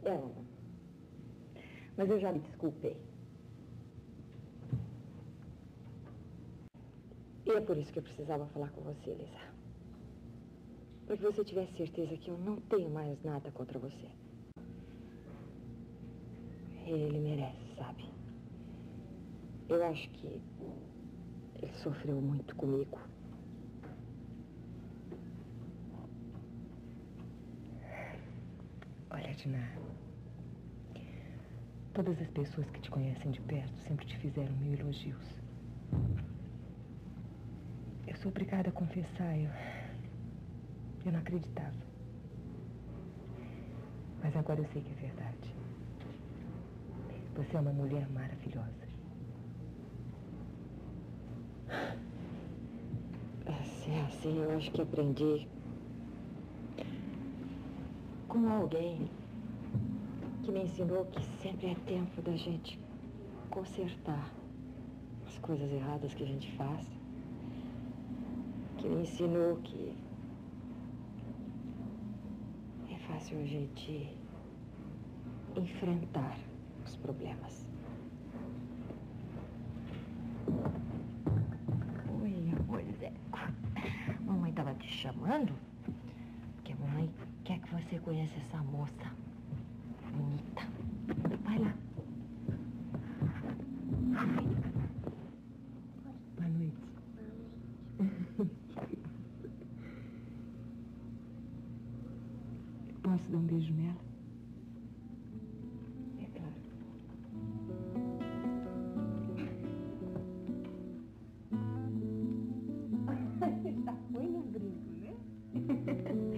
Ela não. Mas eu já me desculpei. E é por isso que eu precisava falar com você, Lisa. Para que você tivesse certeza que eu não tenho mais nada contra você. Ele merece, sabe? Eu acho que ele sofreu muito comigo. Olha, Dina, todas as pessoas que te conhecem de perto sempre te fizeram mil elogios. Eu sou obrigada a confessar, eu não acreditava. Mas agora eu sei que é verdade. Você é uma mulher maravilhosa. Assim, eu acho que aprendi com alguém que me ensinou que sempre é tempo da gente consertar as coisas erradas que a gente faz. Que me ensinou que é fácil a gente enfrentar os problemas. Oi, amor Zé. Mamãe estava te chamando porque a mamãe quer que você conheça essa moça bonita. Vai lá. Boa noite. Posso dar um beijo nela? É claro. Já foi no brinco, né?